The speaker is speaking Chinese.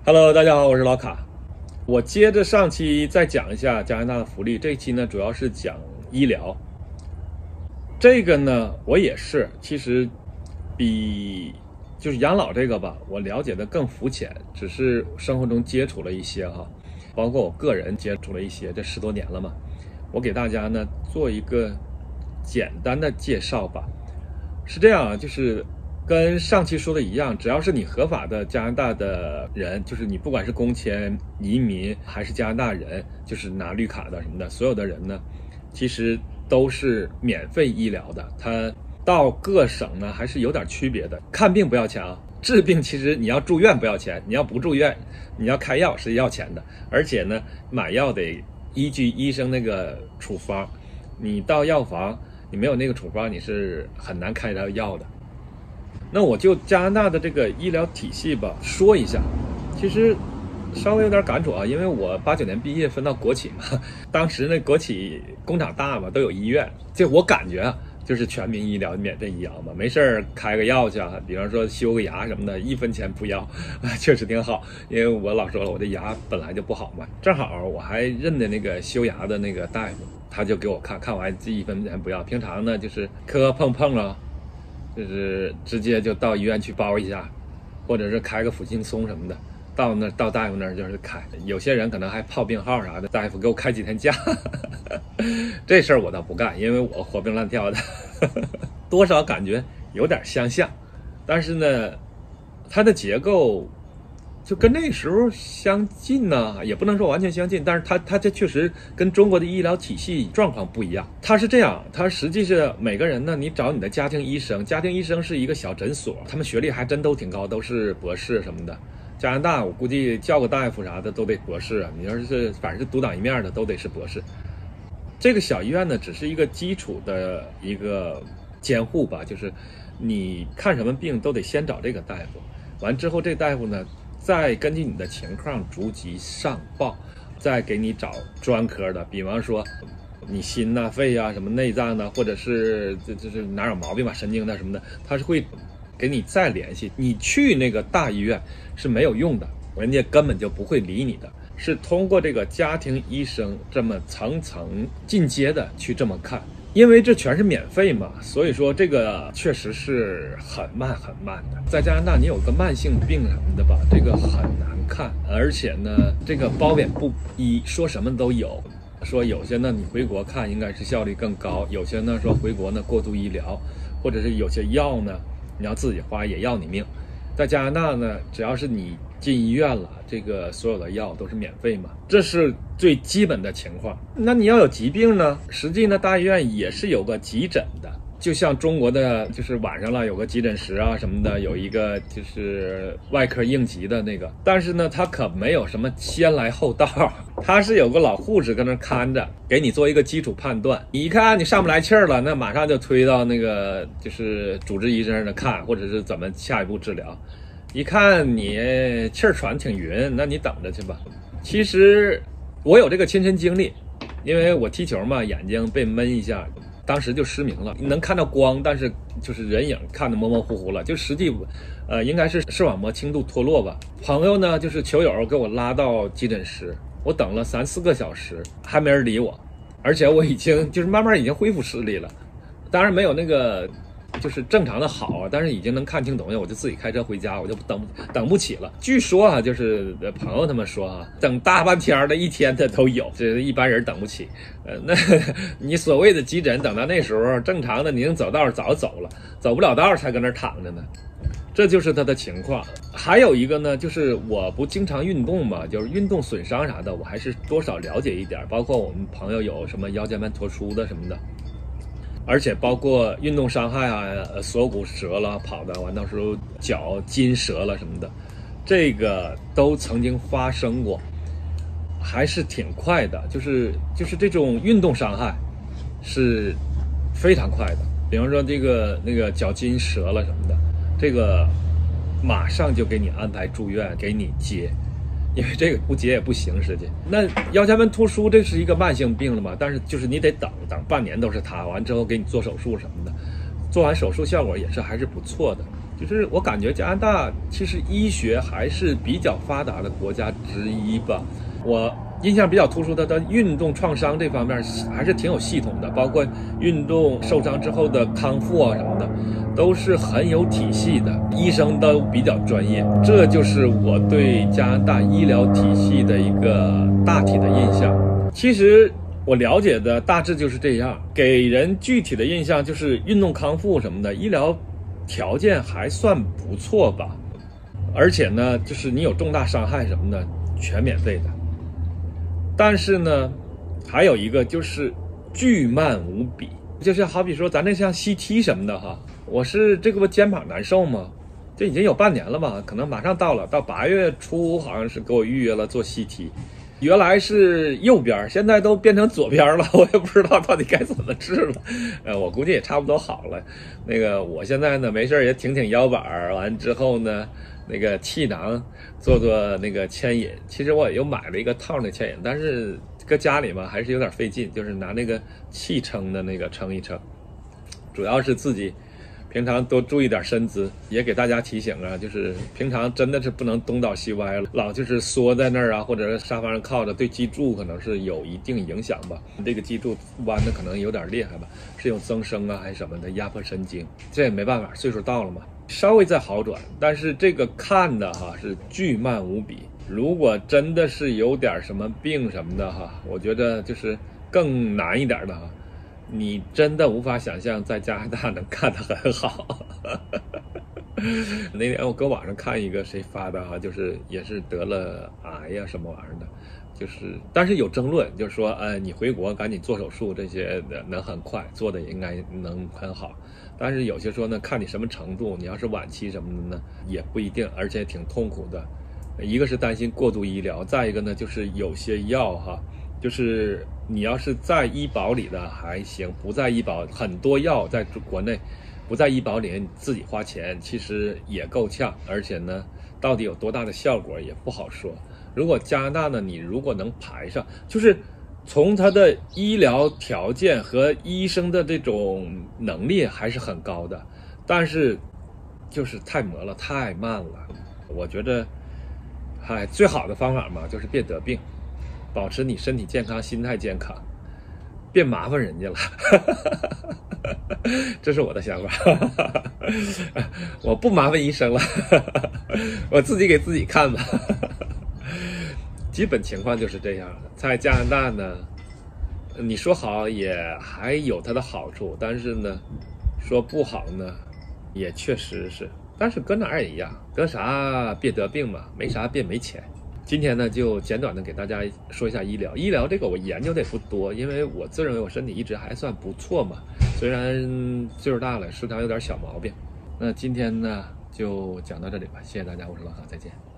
Hello，大家好，我是老卡。我接着上期再讲一下加拿大的福利，这一期呢主要是讲医疗。这个呢我也是，其实比就是养老这个吧，我了解的更肤浅，只是生活中接触了一些哈，包括我个人接触了一些，这10多年了嘛。我给大家呢做一个简单的介绍吧。是这样啊，就是跟上期说的一样，只要是你合法的加拿大的人，就是你不管是工签、移民还是加拿大人，就是拿绿卡的什么的，所有的人呢，其实都是免费医疗的。它到各省呢还是有点区别的。看病不要钱啊，治病其实你要住院不要钱，你要不住院，你要开药是要钱的。而且呢，买药得依据医生那个处方，你到药房你没有那个处方，你是很难开到药的。那我就加拿大的这个医疗体系吧说一下，其实稍微有点感触啊，因为我89年毕业分到国企嘛，当时那国企工厂大嘛，都有医院，这我感觉啊，就是全民医疗、免费医疗嘛，没事开个药去啊，比方说修个牙什么的，1分钱不要，确实挺好。因为我老说了，我的牙本来就不好嘛，正好我还认得那个修牙的那个大夫，他就给我看完这1分钱不要。平常呢就是磕碰啊，就是直接就到医院去包一下，或者是开个辅轻松什么的，到大夫那儿就是开。有些人可能还泡病号啥的，大夫给我开几天假这事儿我倒不干，因为我活蹦乱跳的多少感觉有点相像，但是呢它的结构就跟那时候相近呢，也不能说完全相近，但是它这确实跟中国的医疗体系状况不一样。它是这样，它实际是每个人呢，你找你的家庭医生，家庭医生是一个小诊所，他们学历还真都挺高，都是博士什么的。加拿大我估计叫个大夫啥的都得博士啊，你要是反正是独当一面的都得是博士。这个小医院呢，只是一个基础的一个监护吧，就是你看什么病都得先找这个大夫，完之后这大夫呢再根据你的情况逐级上报，再给你找专科的，比方说你心呐、肺啊、什么内脏的，或者是就是哪有毛病吧、神经的什么的，他是会给你再联系。你去那个大医院是没有用的，人家根本就不会理你的，是通过这个家庭医生这么层层进阶的去这么看。因为这全是免费嘛，所以说这个确实是很慢的。在加拿大你有个慢性病什么的吧，这个很难看，而且呢这个褒贬不一，说什么都有。说有些呢你回国看应该是效率更高，有些呢说回国呢过度医疗，或者是有些药呢你要自己花也要你命。在加拿大呢，只要是你进医院了，这个所有的药都是免费嘛，这是最基本的情况。那你要有疾病呢，实际呢大医院也是有个急诊的，就像中国的就是晚上了有个急诊室啊什么的，有一个就是外科应急的那个，但是呢它可没有什么先来后到，它是有个老护士跟那看着，给你做一个基础判断。你一看你上不来气儿了，那马上就推到那个就是主治医生那看，或者是怎么下一步治疗。一看你气儿喘挺匀，那你等着去吧。其实我有这个亲身经历，因为我踢球嘛，眼睛被闷一下，当时就失明了，能看到光，但是就是人影看得模模糊糊了，就实际应该是视网膜轻度脱落吧。朋友呢就是球友给我拉到急诊室，我等了3-4个小时还没人理我，而且我已经就是慢慢已经恢复视力了，当然没有那个就是正常的好啊，但是已经能看清东西，我就自己开车回家，我就等不起了。据说啊，就是朋友他们说啊，等大半天的一天的都有，这一般人等不起。那你所谓的急诊，等到那时候正常的你能走道早走了，走不了道才搁那躺着呢。这就是他的情况。还有一个呢，就是我不经常运动嘛，就是运动损伤啥的，我还是多少了解一点，包括我们朋友有什么腰间盘突出的什么的。而且包括运动伤害啊，锁骨折了，跑的完到时候脚筋折了什么的，这个都曾经发生过，还是挺快的。就是这种运动伤害是非常快的。比方说那个脚筋折了什么的，这个马上就给你安排住院，给你接。因为这个不接也不行，实际那腰间盘突出这是一个慢性病了嘛，但是就是你得等半年都是它，完之后给你做手术什么的，做完手术效果也是还是不错的。 就是我感觉加拿大其实医学还是比较发达的国家之一吧。我印象比较突出的运动创伤这方面还是挺有系统的，包括运动受伤之后的康复啊什么的，都是很有体系的，医生都比较专业。这就是我对加拿大医疗体系的一个大体的印象。其实我了解的大致就是这样，给人具体的印象就是运动康复什么的，医疗条件还算不错吧。而且呢，就是你有重大伤害什么的，全免费的。但是呢，还有一个就是巨慢无比，就是好比说咱这像 CT 什么的哈，我是这个不肩膀难受吗？这已经有半年了吧，可能马上到了，到8月初好像是给我预约了做 CT。原来是右边，现在都变成左边了，我也不知道到底该怎么治了。我估计也差不多好了。那个我现在呢没事也挺腰板，完之后呢那个气囊做那个牵引。其实我又买了一个套的牵引，但是搁家里嘛还是有点费劲，就是拿那个气撑的那个撑一撑。主要是自己平常多注意点身姿，也给大家提醒啊，就是平常真的是不能东倒西歪了，老就是缩在那儿啊，或者是沙发上靠着，对脊柱可能是有一定影响吧。这个脊柱弯的可能有点厉害吧，是有增生啊还是什么的，压迫神经，这也没办法，岁数到了嘛，稍微再好转。但是这个看的哈是巨慢无比，如果真的是有点什么病什么的哈，我觉得就是更难一点的哈。你真的无法想象在加拿大能看得很好。那天我搁网上看一个谁发的哈，就是也是得了癌呀什么玩意儿的，就是但是有争论，就是说你回国赶紧做手术这些的能很快，做的也应该能很好。但是有些说呢，看你什么程度，你要是晚期什么的呢也不一定，而且挺痛苦的。一个是担心过度医疗，再一个呢就是有些药哈，就是你要是在医保里的还行，不在医保，很多药在国内不在医保里你自己花钱其实也够呛，而且呢到底有多大的效果也不好说。如果加拿大呢，你如果能排上，就是从它的医疗条件和医生的这种能力还是很高的，但是就是太磨了，太慢了。我觉得最好的方法嘛就是别得病，保持你身体健康，心态健康，别麻烦人家了。这是我的想法。我不麻烦医生了。我自己给自己看吧。基本情况就是这样的。在加拿大呢，你说好也还有它的好处，但是呢说不好呢也确实是，但是搁哪儿也一样，得啥别得病嘛，没啥别没钱。今天呢就简短的给大家说一下医疗。医疗这个我研究的也不多，因为我自认为我身体一直还算不错嘛，虽然岁数大了，时常有点小毛病。那今天呢就讲到这里吧，谢谢大家，我是老何，再见。